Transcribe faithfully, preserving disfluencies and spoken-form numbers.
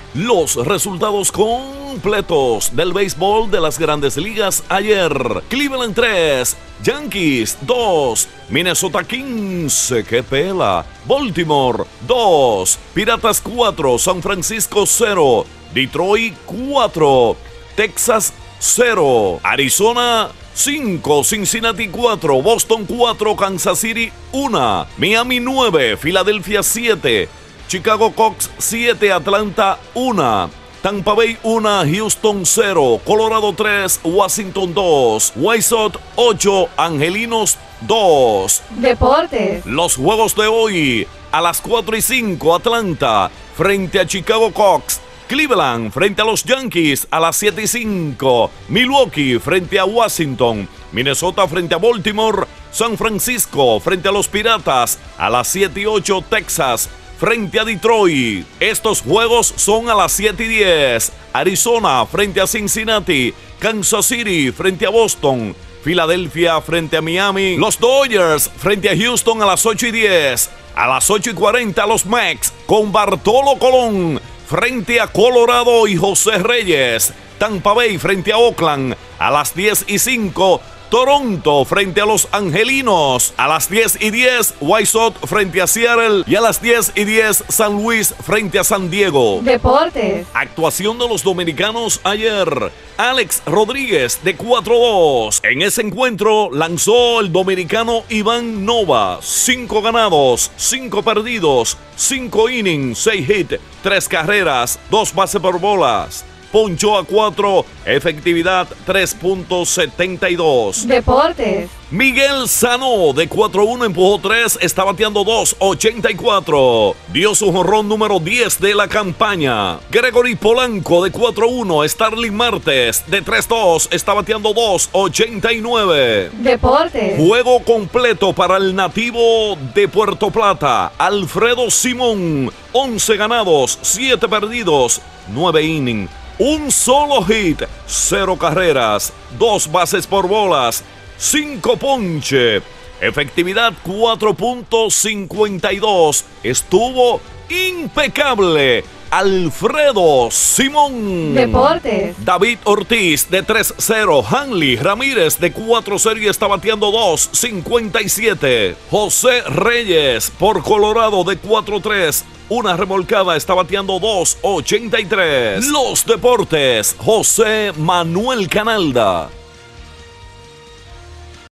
Los resultados completos del béisbol de las Grandes Ligas ayer. Cleveland tres, Yankees dos, Minnesota quince, que pela. Baltimore dos, Piratas cuatro, San Francisco cero, Detroit cuatro, Texas cero, Arizona cinco, Cincinnati cuatro, Boston cuatro, Kansas City uno, Miami nueve, Filadelfia siete, Chicago Cubs siete, Atlanta uno, Tampa Bay uno, Houston cero, Colorado tres, Washington dos, White Sox ocho, Angelinos dos. Deportes. Los juegos de hoy: a las cuatro y cinco, Atlanta frente a Chicago Cubs. Cleveland frente a los Yankees a las siete y cinco. Milwaukee frente a Washington. Minnesota frente a Baltimore. San Francisco frente a los Piratas a las siete y ocho. Texas frente a Detroit. Estos juegos son a las siete y diez. Arizona frente a Cincinnati. Kansas City frente a Boston. Filadelfia frente a Miami. Los Dodgers frente a Houston a las ocho y diez. A las ocho y cuarenta los Mets con Bartolo Colón frente a Colorado y José Reyes. Tampa Bay frente a Oakland a las diez y cinco. Toronto frente a los Angelinos a las diez y diez. White Sox frente a Seattle y a las diez y diez San Luis frente a San Diego. Deportes. Actuación de los dominicanos ayer. Alex Rodríguez de cuatro dos. En ese encuentro lanzó el dominicano Iván Nova. cinco ganados, cinco perdidos, cinco innings, seis hits, tres carreras, dos bases por bolas. Ponchó a cuatro, efectividad tres punto setenta y dos. Deportes. Miguel Sano de cuatro uno empujó tres, está bateando dos ochenta y cuatro. Dio su jonrón número diez de la campaña. Gregory Polanco de cuatro uno. Starling Martes de tres dos, está bateando dos ochenta y nueve. Deportes. Juego completo para el nativo de Puerto Plata, Alfredo Simón. once ganados, siete perdidos, nueve innings. Un solo hit, cero carreras, dos bases por bolas, cinco ponche, efectividad cuatro punto cincuenta y dos. Estuvo impecable Alfredo Simón. Deportes. David Ortiz de tres cero. Hanley Ramírez de cuatro cero y está bateando dos cincuenta y siete. José Reyes por Colorado de cuatro tres. Una remolcada, está bateando dos ochenta y tres. Los deportes, José Manuel Canalda.